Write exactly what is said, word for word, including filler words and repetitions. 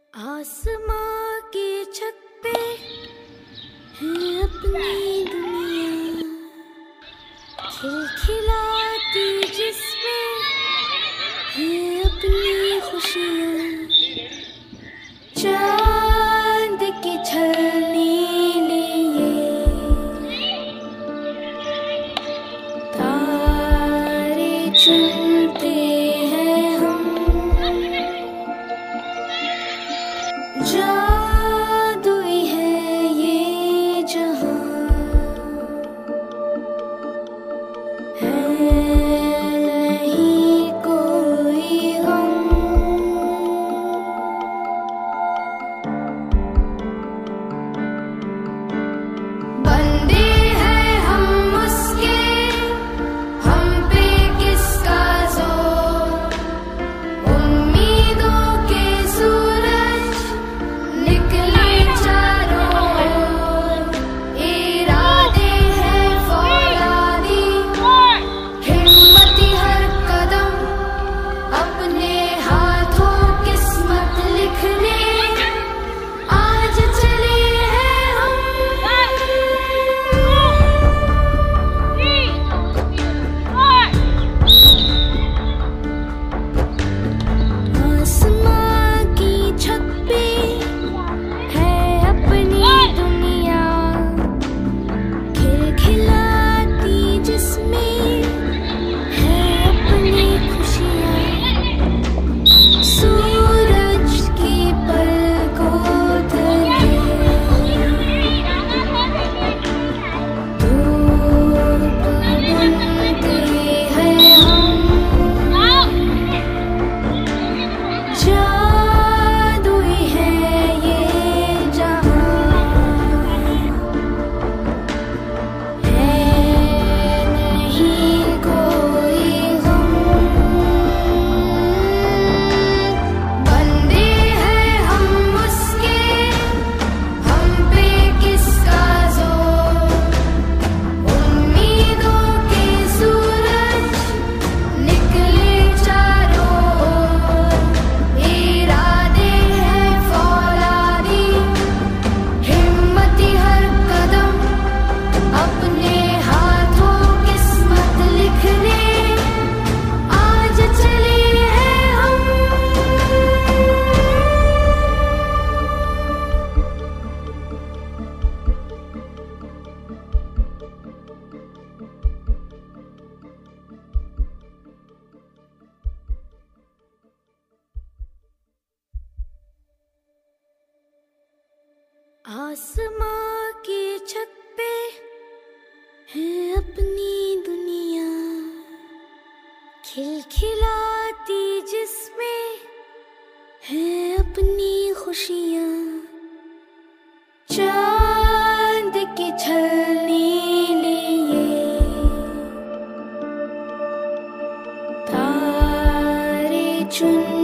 आसमां की छत पे है अपनी दुनिया खिलखिलाती, जिसमें है अपनी खुशियाँ। चांद की छलनी लिए तारे चुनते हैं हम। जादुई है ये जहां, है नहीं कोई गम। बंदे हैं हम उसके, हम पे किसका जोर। उम्मीदों के सूरज निकले चारों ओर। इरादे हैं फौलादी, हिम्मती हर कदम अपने हाथों किस्मत लिखने आज चले हैं हम। आसमां की छत पे है अपनी दुनिया खिलखिलाती, जिसमें है अपनी खुशियाँ। सूरज की पलकों तले धूप बनते हैं हम। जादुई है ये जहां, है नहीं कोई गम। बंदे हैं हम उसके, हम पे किसका जोर। उम्मीदों के सूरज निकले चारों ओर। इरादे हैं फौलादी, हिम्मती हर कदम अपने हाथों किस्मत लिखने आज चले हैं हम। आसमां की छत पे है अपनी दुनिया खिलखिलाती, जिसमें है अपनी खुशियाँ। चांद की छलनी लिए तारे चुन